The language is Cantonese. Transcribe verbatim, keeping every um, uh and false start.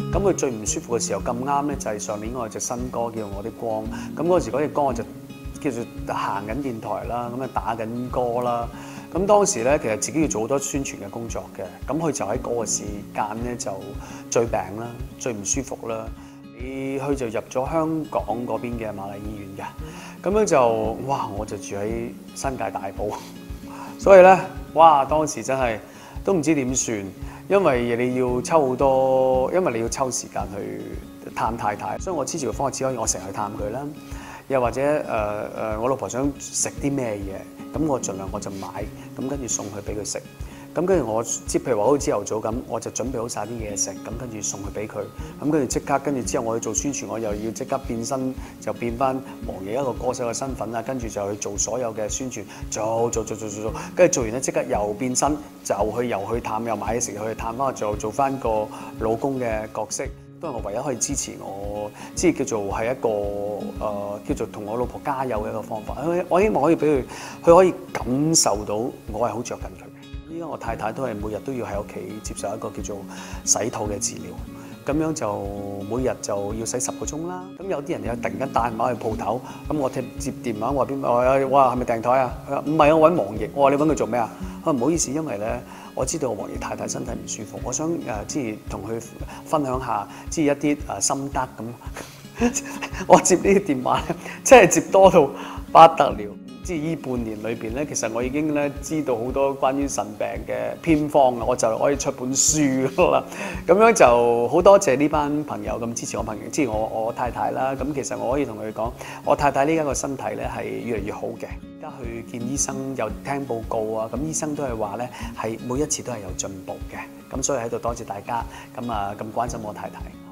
咁佢最唔舒服嘅時候咁啱咧，就係上年我有隻新歌叫《我的光》，咁嗰時嗰隻歌我就叫做行緊電台啦，咁啊打緊歌啦。咁當時咧，其實自己要做好多宣傳嘅工作嘅，咁佢就喺嗰個時間咧就最病啦，最唔舒服啦。你佢就入咗香港嗰邊嘅瑪麗醫院嘅，咁樣就哇，我就住喺新界大埔，所以咧哇，當時真係都唔知點算，因為你要抽好多，因為你要抽時間去探太太，所以我支持嘅方法只可以我成日去探佢啦。又或者誒誒、呃，我老婆想食啲咩嘢，咁我盡量我就買，咁跟住送去俾佢食。咁跟住我即係譬如話好似朝頭早咁，我就準備好晒啲嘢食，咁跟住送去俾佢。咁跟住即刻，跟住之後我去做宣傳，我又要即刻變身，就變翻王爺一個歌手嘅身份啦。跟住就去做所有嘅宣傳，做做做做做做，跟住做完咧即刻又變身，就去又去探，又買嘢食去探翻，做做翻個老公嘅角色。都係我唯一可以支持我，即係叫做係一個誒、呃、叫做同我老婆加油嘅一個方法。我希望可以俾佢，佢可以感受到我係好着緊佢嘅。依家我太太都係每日都要喺屋企接受一個叫做洗肚嘅治療，咁樣就每日就要洗十個鐘啦。咁有啲人又突然間帶埋去鋪頭，咁我接接電話我話邊個？哇係咪訂台啊？佢話唔係啊，我揾王爺。我話你揾佢做咩啊？佢話唔好意思，因為咧。我知道我王爺太太身體唔舒服，我想誒即係同佢分享下，即係一啲誒心得咁。我接呢啲電話咧，真係接多到不得了。即係呢半年裏邊咧，其實我已經咧知道好多關於腎病嘅偏方啊，我就可以出本書啦。咁樣就好多謝呢班朋友咁支持我朋友，即係我我太太啦。咁其實我可以同佢講，我太太呢家個身體咧係越嚟越好嘅。而家去見醫生又聽報告啊，咁醫生都係話咧係每一次都係有進步嘅。咁所以喺度多謝大家，咁啊咁關心我太太。